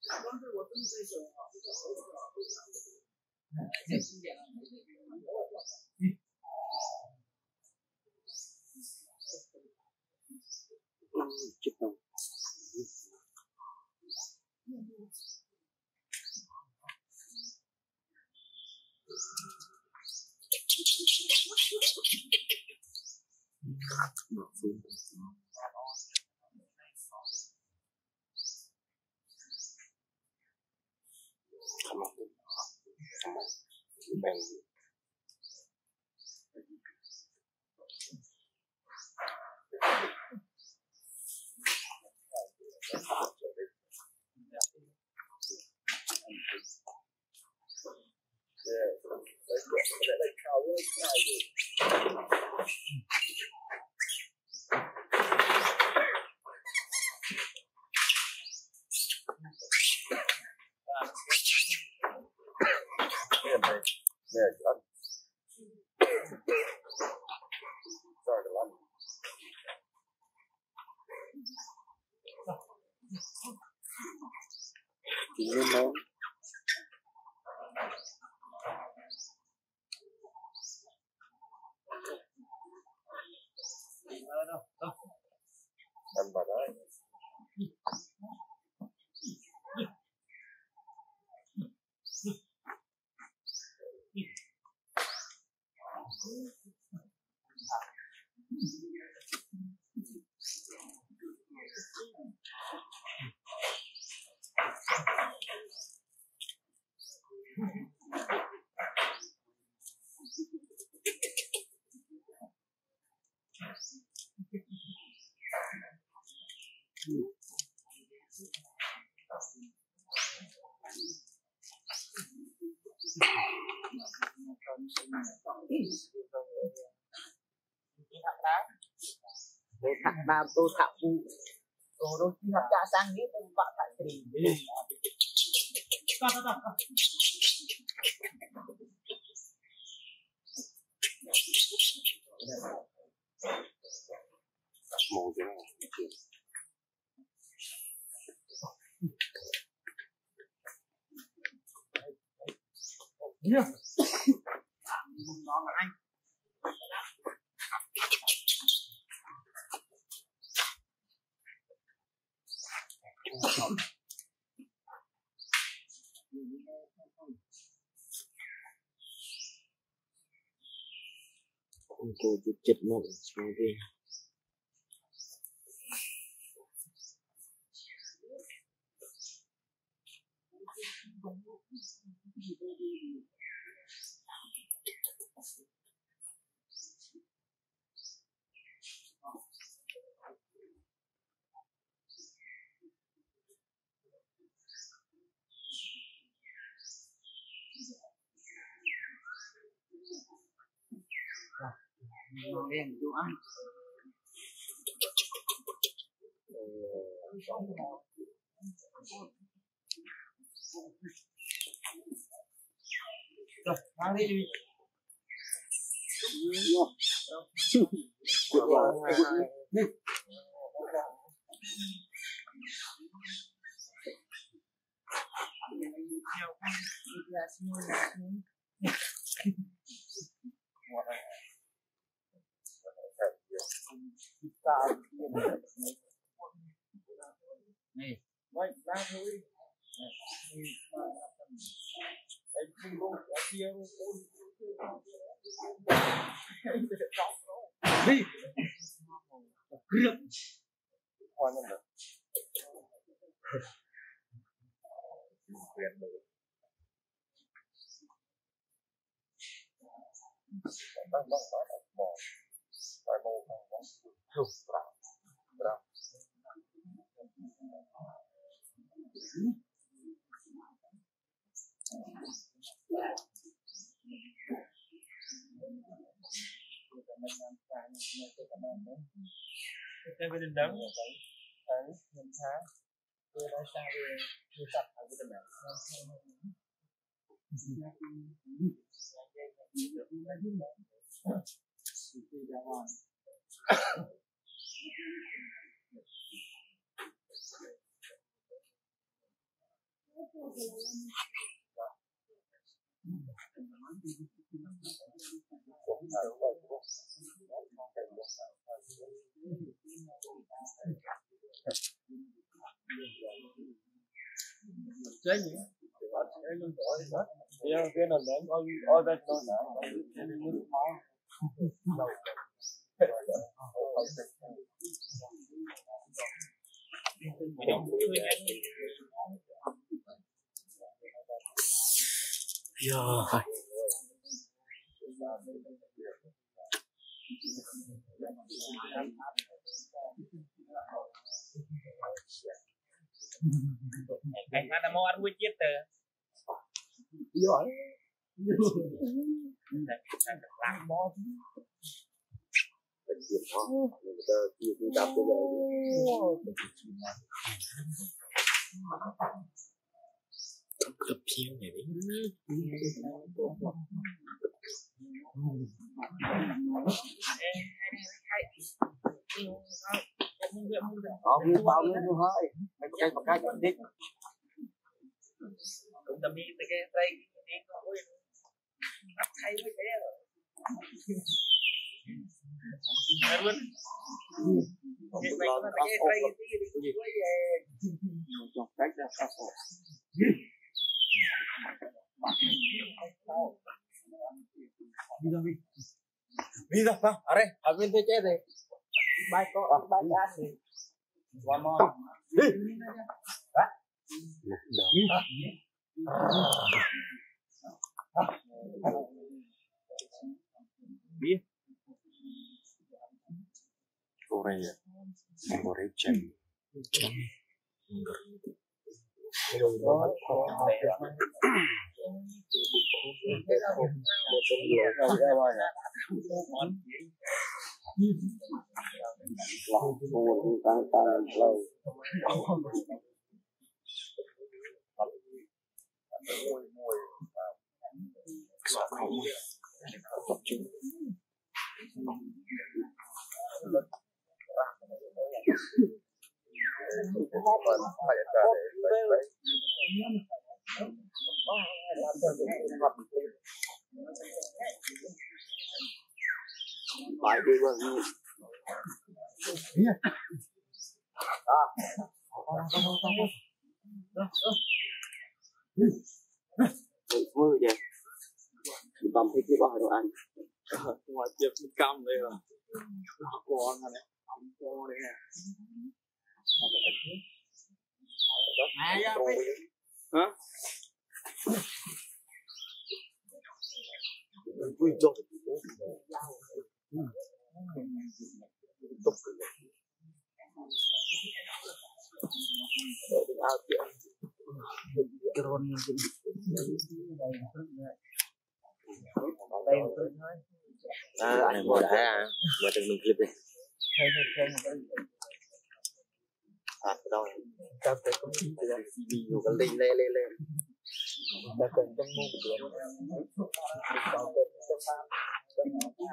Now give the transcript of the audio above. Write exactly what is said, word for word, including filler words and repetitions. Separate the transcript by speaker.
Speaker 1: Chụp đồng. Mở xuống. Come on. Come on. Bang. Chính nó ăn vào đấy. Tôi thẳng nam tôi thẳng phụ tôi đôi khi học cả sang hết tôi bạn phải tìm đi mồ thế này nhá nó là anh tôi chụp chụp một số đi nó đen chỗ ăn rồi mang đi đi này vậy ra thôi anh không có cái kia đi rực hoàn toàn quyền được bang bang bang bang bang bang bang không bravo bravo cái bên đắng đấy mình thá tôi đã sang về tôi tập ở cái bên này
Speaker 2: Chơi gì? Chơi luôn rồi đó. Giờ cái nền nền ôi ôi bên tôi nè.
Speaker 3: Rồi.
Speaker 2: Anh ăn món ăn vui chết rồi.
Speaker 1: Giỏi.
Speaker 2: Làm món.
Speaker 1: Chuyện đó, người ta chia chúng ta bây giờ.
Speaker 3: Cập siêu này đi.
Speaker 1: Có biết bao nhiêu nữa thôi. Mấy cái một cái chẳng thích.
Speaker 2: Cũng tầm đi từ cái đây đi có ôi. Bắt thay với thế rồi. Nghe luôn. Cái này nó cái đây đi đi cũng với
Speaker 1: Trong cách ra các hộ. Đi đâu đi?
Speaker 2: Đi ra sao? À đây, ở bên tôi chết rồi.
Speaker 1: Bài có bài ăn đi.
Speaker 2: Qua mò.
Speaker 1: Đi. Đó.
Speaker 3: Biết. Korea. Korea chân. Chân.
Speaker 1: Bài đi bao nhiêu? À. Vui vậy. Tầm thích cái bao đồ ăn.
Speaker 2: Ngoài tiệm cam đây là con này, con đây nè. Hả?
Speaker 1: Vui chốt. Tục. Áo tiệm. Cái ron như thế.
Speaker 3: À, này một đá à, mà từng mình clip đi.
Speaker 1: À, đâu? Tao phải có đi vô cái lên lên lên lên. Tao cần trong môn của nó. Tao cần trong